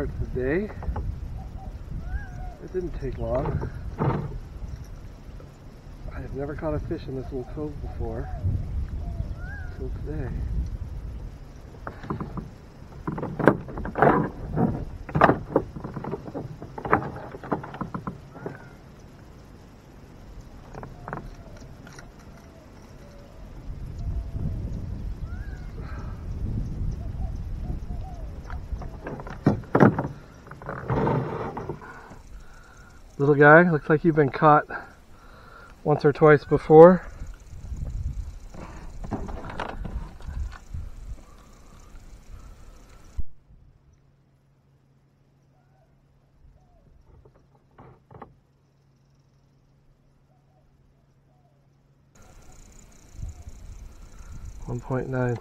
start to the day. It didn't take long. I have never caught a fish in this little cove before, so today. Little guy, looks like you've been caught once or twice before. .9.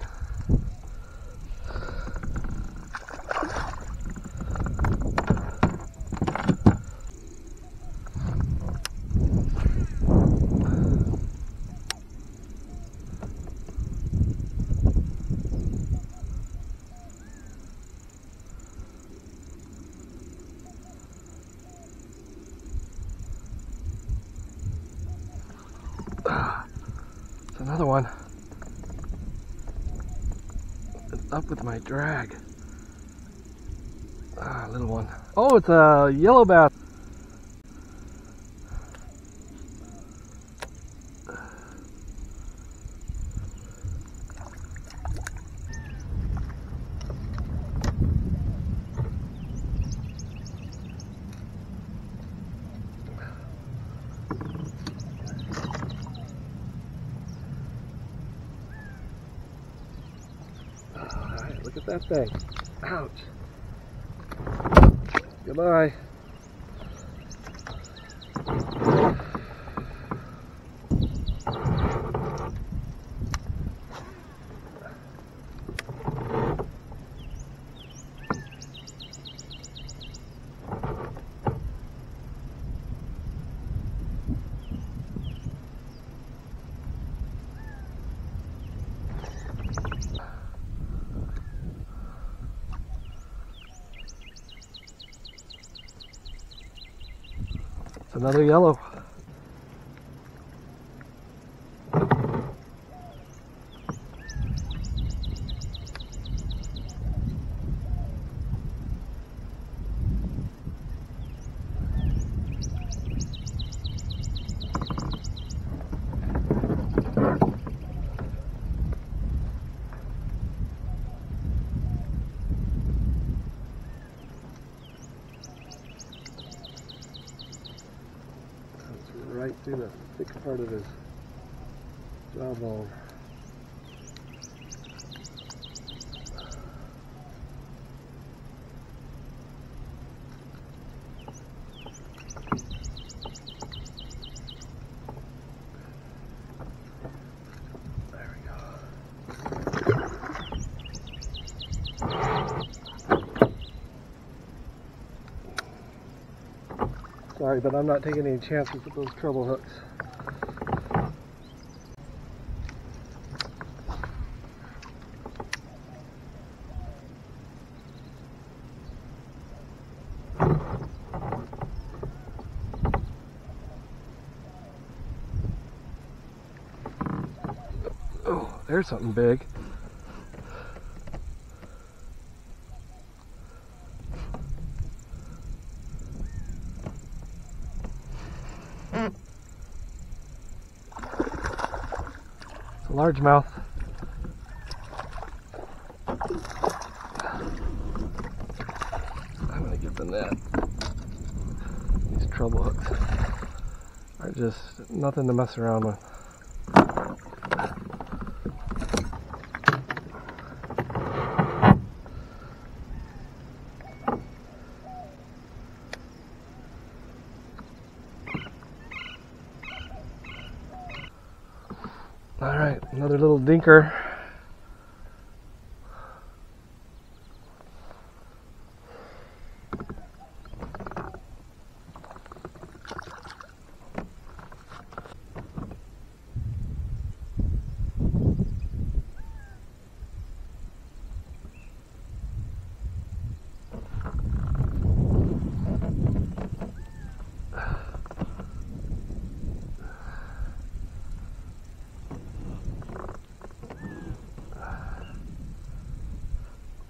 It's another one. It's up with my drag. Little one. Oh, it's a yellow bass. Look at that thing. Ouch. Goodbye. It's another yellow. Right through the thick part of his jawbone. There we go. Sorry, but I'm not taking any chances with those treble hooks. Oh, there's something big. Largemouth. I'm gonna get the net. These treble hooks are just nothing to mess around with. All right, another little dinker.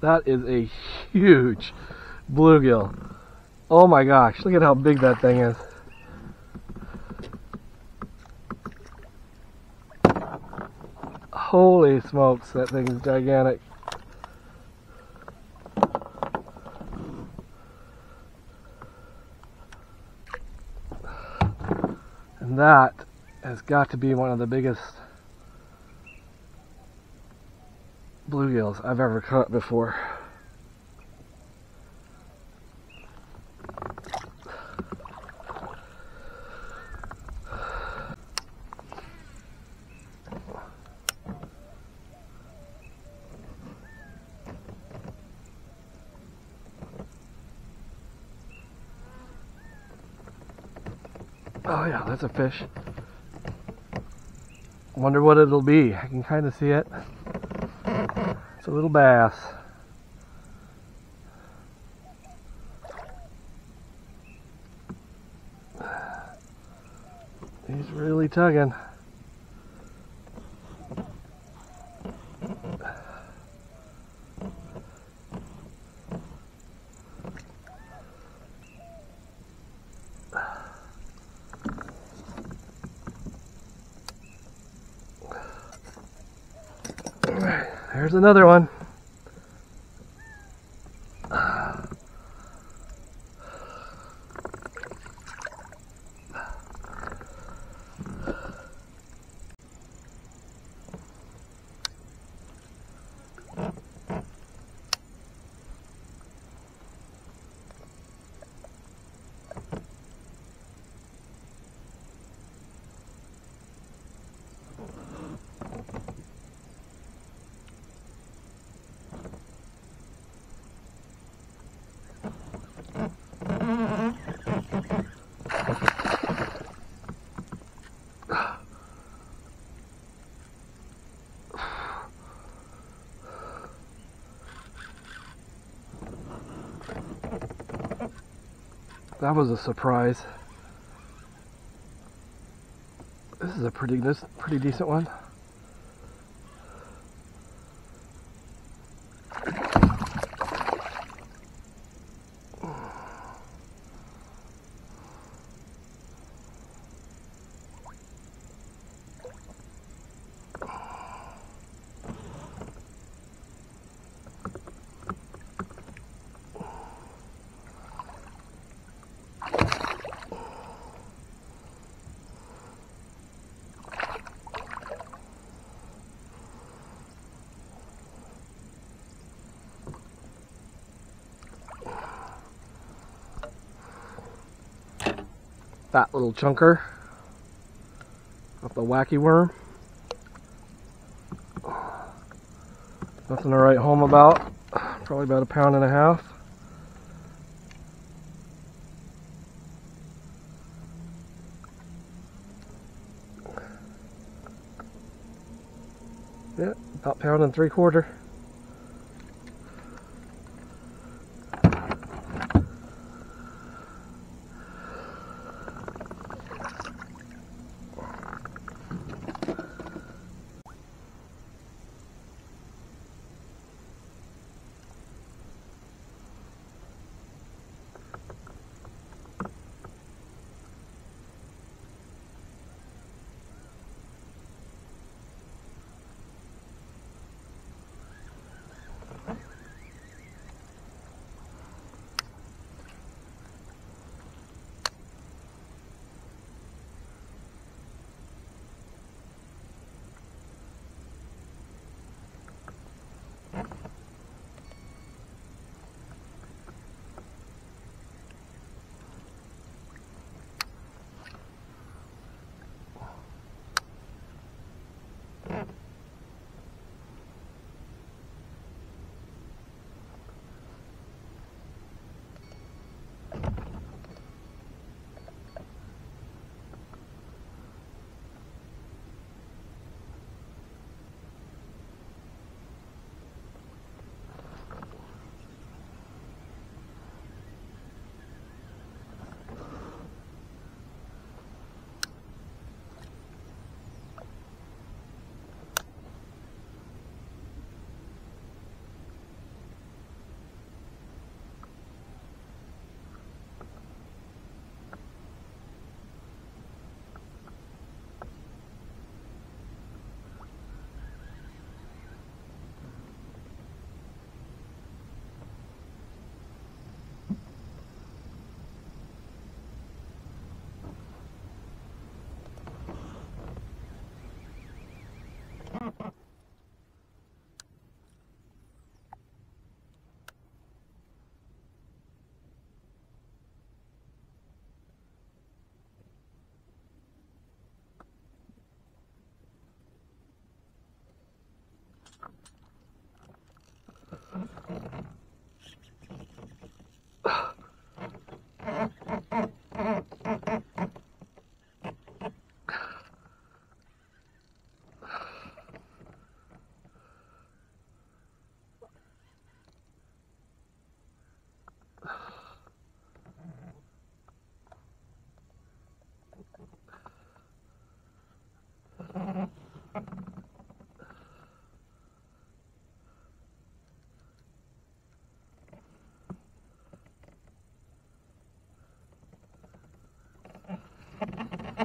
That is a huge bluegill. Oh my gosh, look at how big that thing is. Holy smokes, that thing's gigantic. And that has got to be one of the biggest bluegills I've ever caught before. Oh yeah, that's a fish. Wonder what it'll be. I can kind of see it. It's a little bass. He's really tugging. There's another one. That was a surprise. This is a pretty decent one. Fat little chunker off the wacky worm. Nothing to write home about. Probably about 1.5 pounds. Yeah, about 1.75 pounds.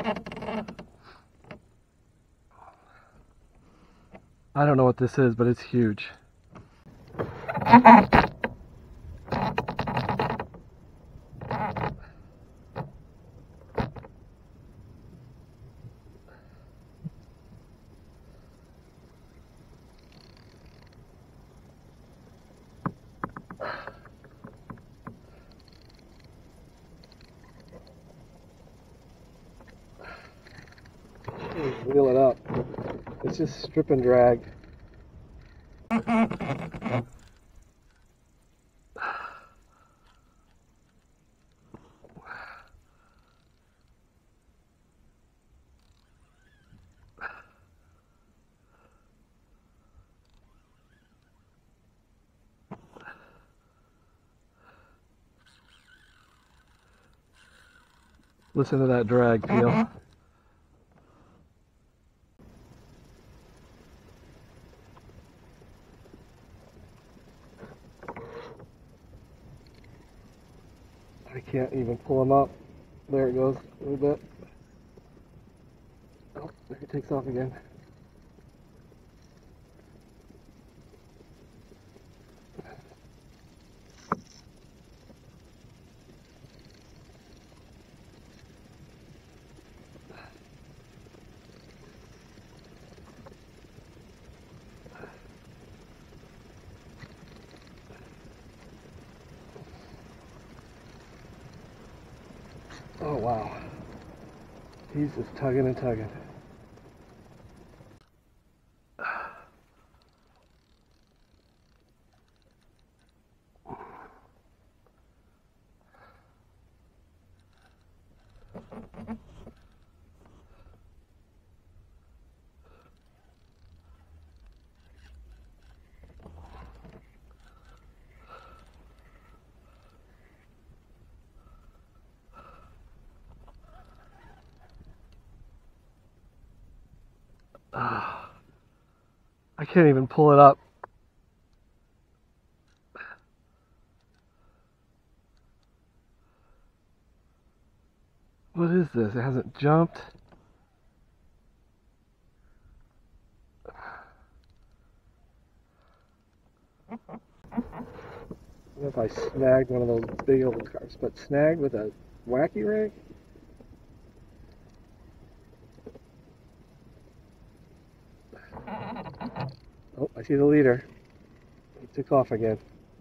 I don't know what this is, but it's huge. Wheel it up. It's just strip and drag. Listen to that drag feel. I can't even pull him up. There it goes, a little bit. Oh, there it takes off again. Oh wow. He's just tugging and tugging. I can't even pull it up. What is this? It hasn't jumped. I don't know if I snagged one of those big old carps, but snagged with a wacky rig? Oh, I see the leader. He took off again.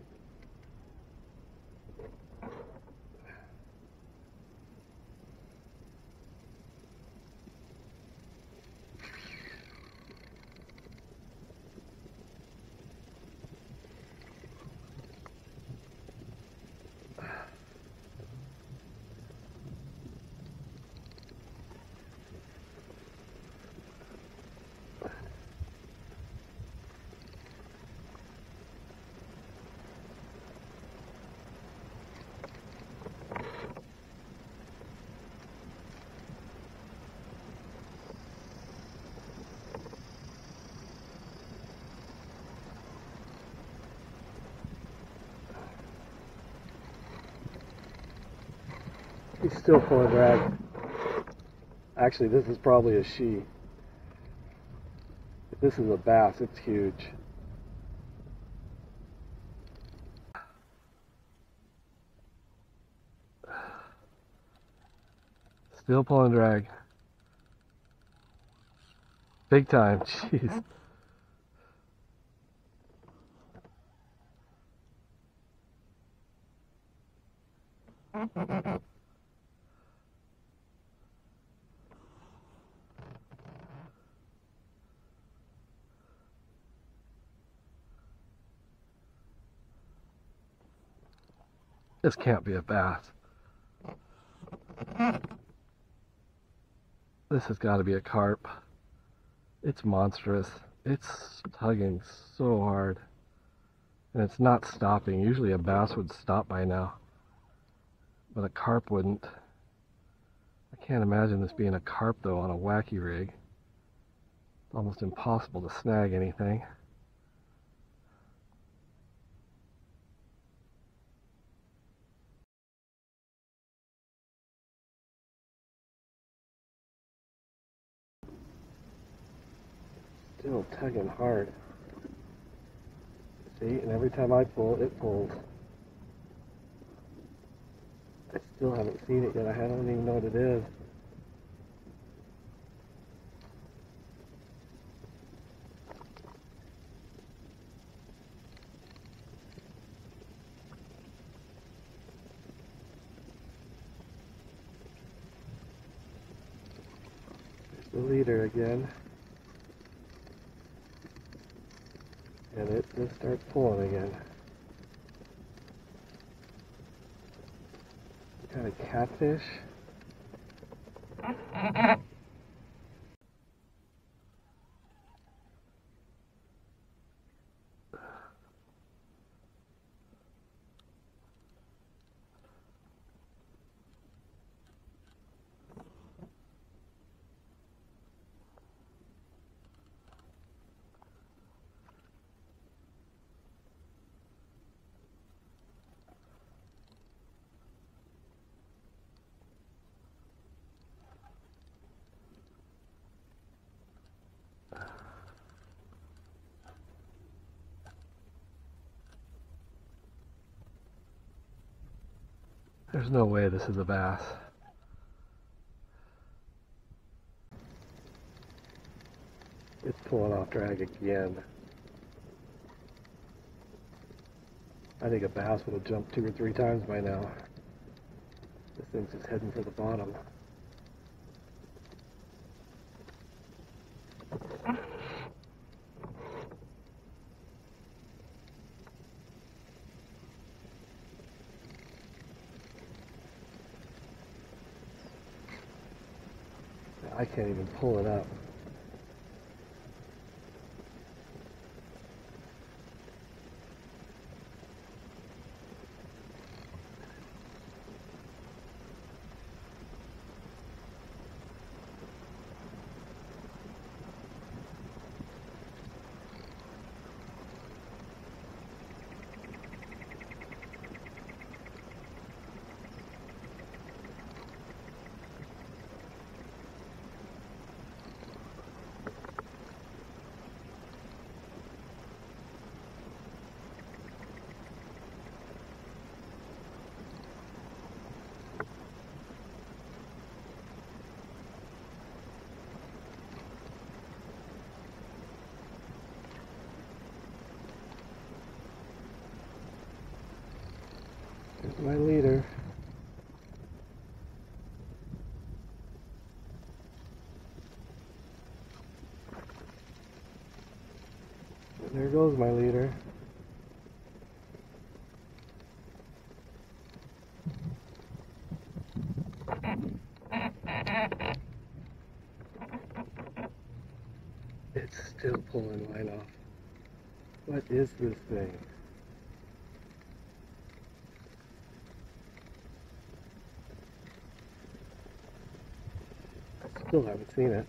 He's still pulling drag. Actually, this is probably a she. If this is a bass, it's huge. Still pulling drag. Big time, jeez. This can't be a bass. This has got to be a carp. It's monstrous. It's tugging so hard. And it's not stopping. Usually a bass would stop by now. But a carp wouldn't. I can't imagine this being a carp though on a wacky rig. It's almost impossible to snag anything. Still tugging hard. See, and every time I pull, it pulls. I still haven't seen it yet. I don't even know what it is. There's the leader again. And it just starts pulling again. Kind of catfish. There's no way this is a bass. It's pulling off drag again. I think a bass would have jumped 2 or 3 times by now. This thing's just heading for the bottom. I can't even pull it up. There's my leader. And there goes my leader. It's still pulling line off. What is this thing? Still haven't seen it.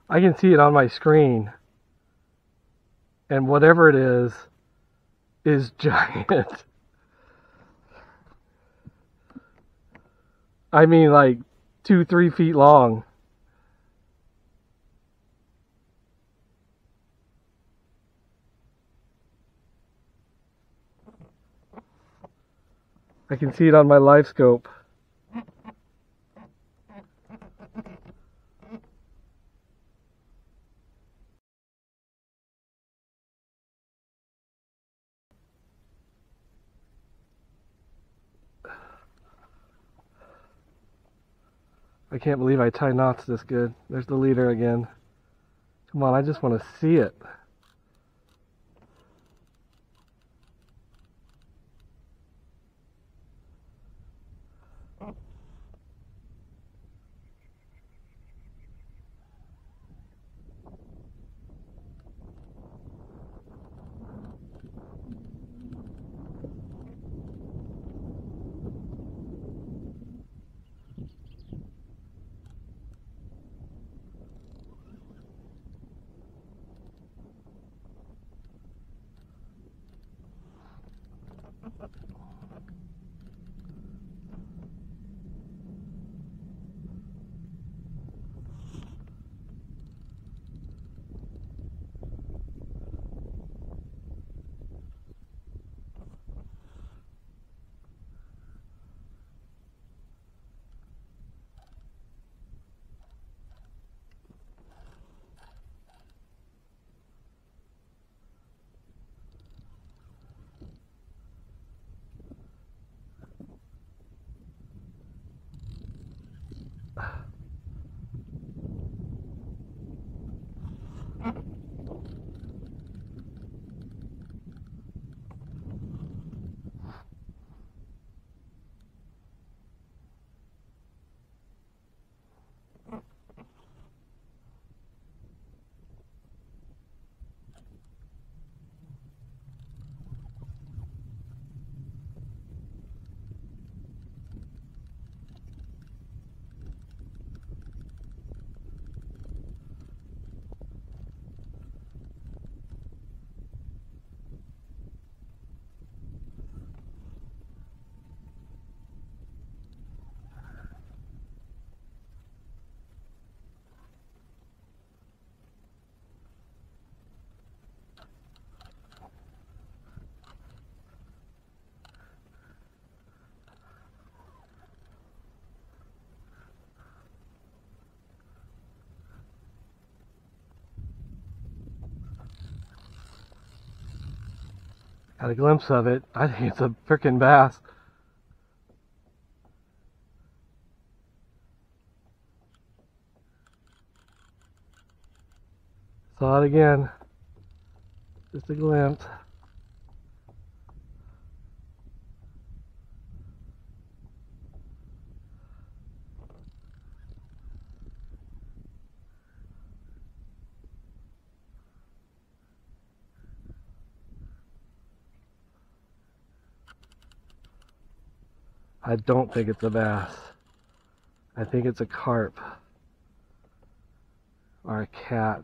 I can see it on my screen. And whatever it is giant. I mean, like 2-3 feet long. I can see it on my live scope. I can't believe I tie knots this good. There's the leader again. Come on, I just want to see it. Got a glimpse of it. I think it's a frickin' bass. Saw it again. Just a glimpse. I don't think it's a bass. I think it's a carp. Or a cat.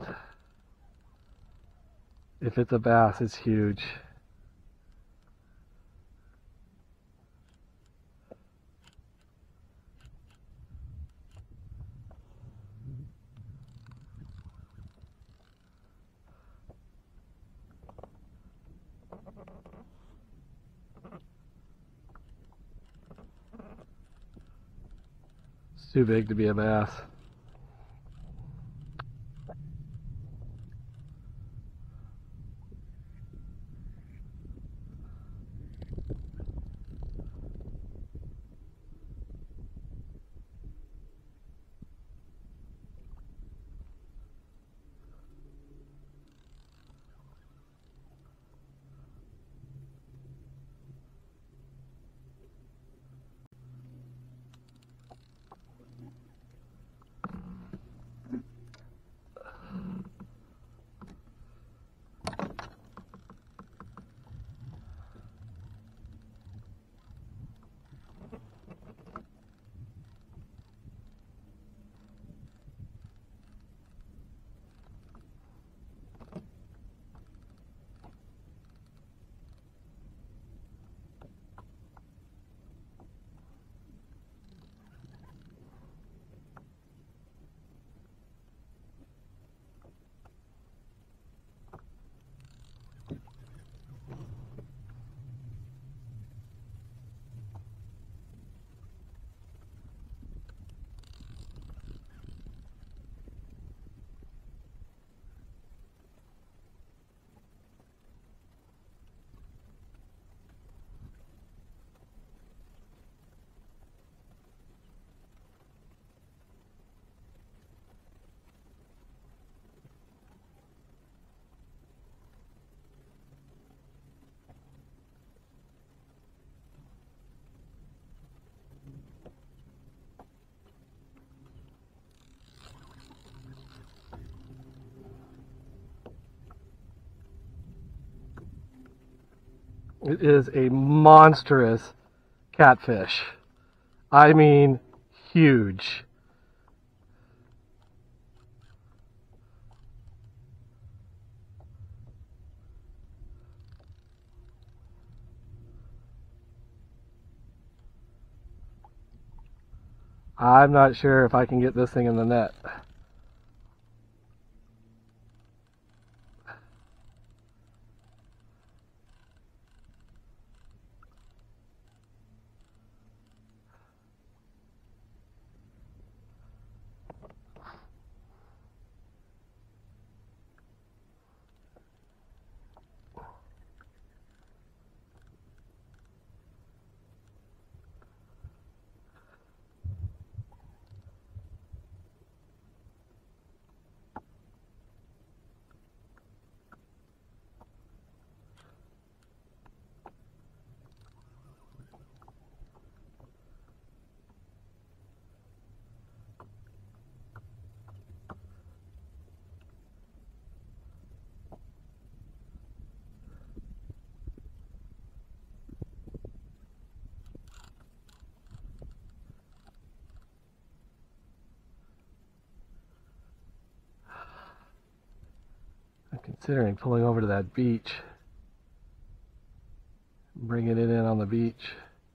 If it's a bass, it's huge. It's too big to be a bass. It is a monstrous catfish. I mean, huge. I'm not sure if I can get this thing in the net. I'm considering pulling over to that beach, bringing it in on the beach.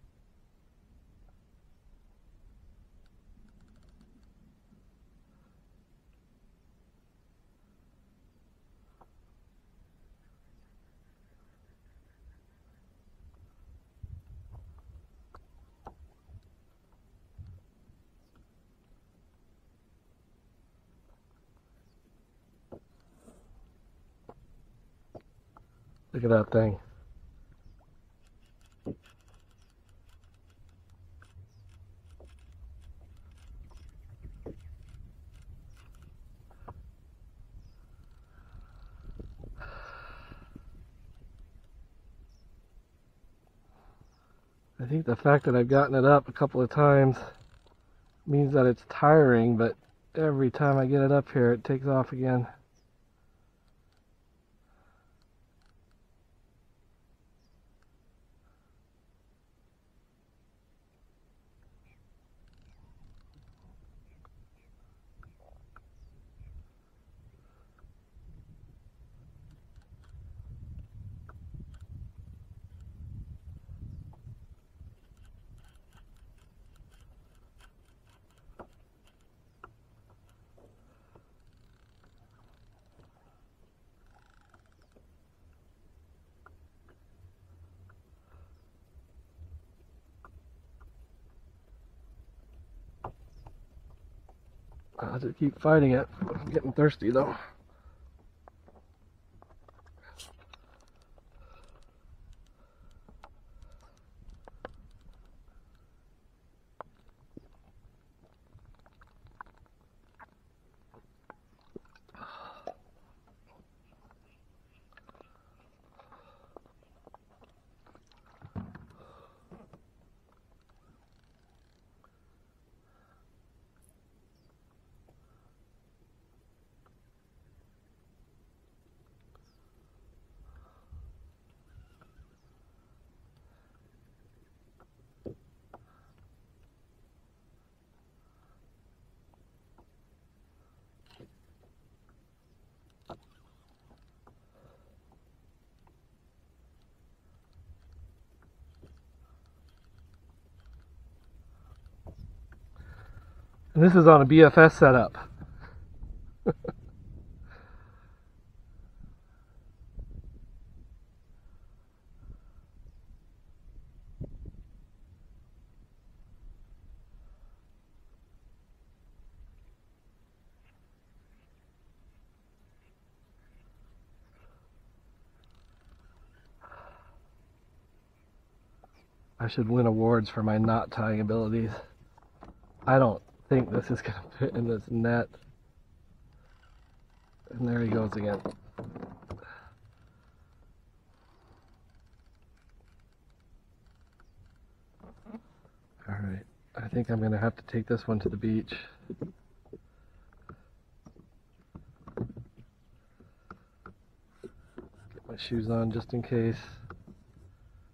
Look at that thing. I think the fact that I've gotten it up a couple of times means that it's tiring, but every time I get it up here, it takes off again. I'll just keep fighting it. I'm getting thirsty though. And this is on a BFS setup. I should win awards for my knot tying abilities. I don't think this is going to fit in this net. And there he goes again. Alright, I think I'm going to have to take this one to the beach. Get my shoes on just in case.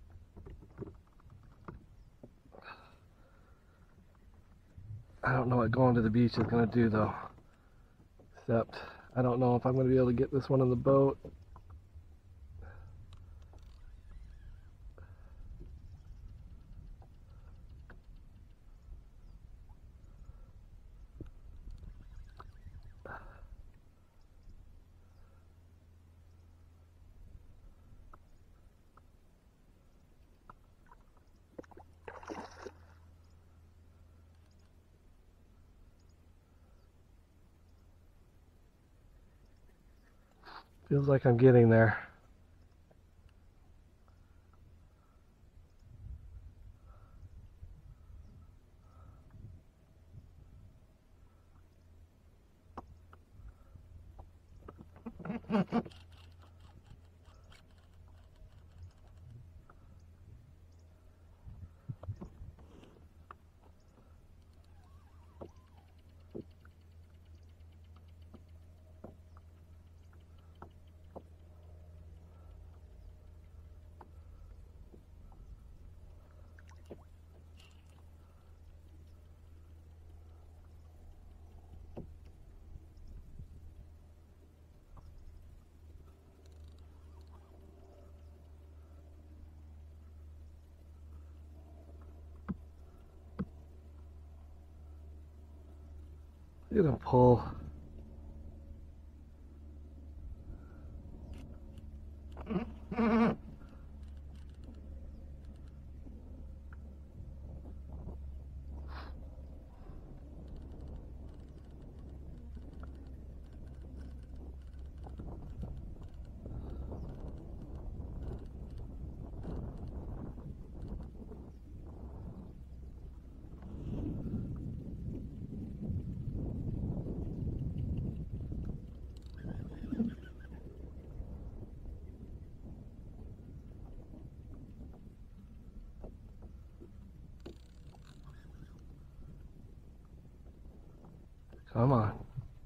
what going to the beach is going to do though. Except, I don't know if I'm going to be able to get this one in the boat. Feels like I'm getting there. Look at him pull. Come on.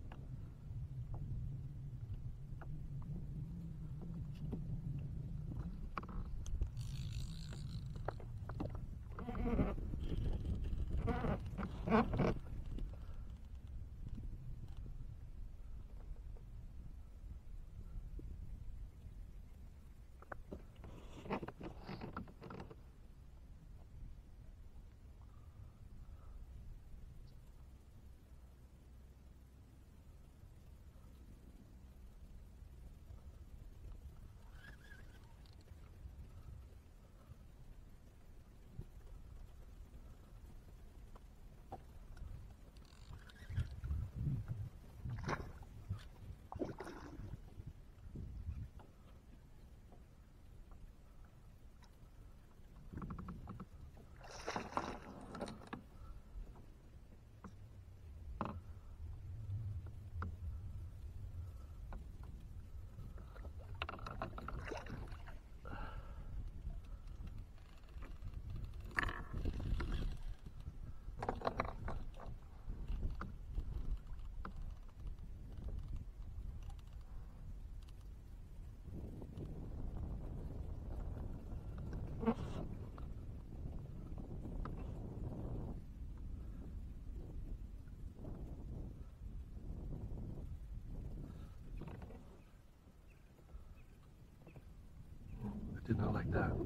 I did not like that.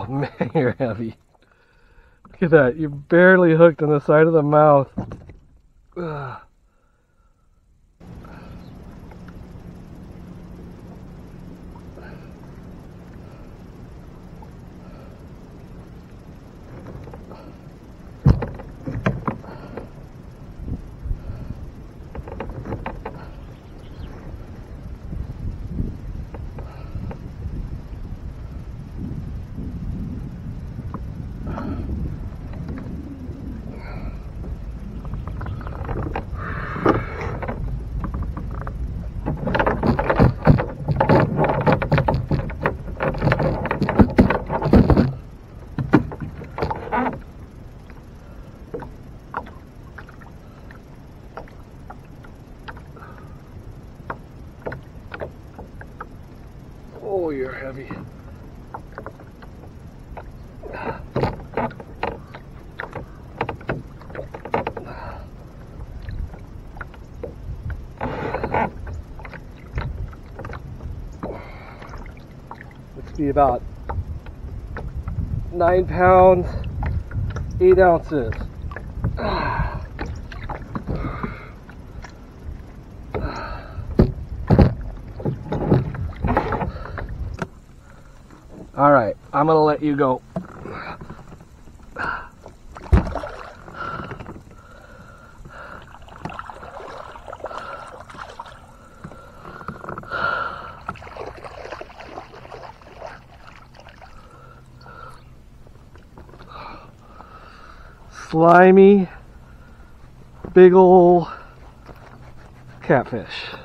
Oh man, you're heavy. Look at that. You're barely hooked on the side of the mouth. Ugh. Oh, you're heavy. Let's be about 9 pounds, 8 ounces. All right, I'm gonna let you go. Slimy, big ol' catfish.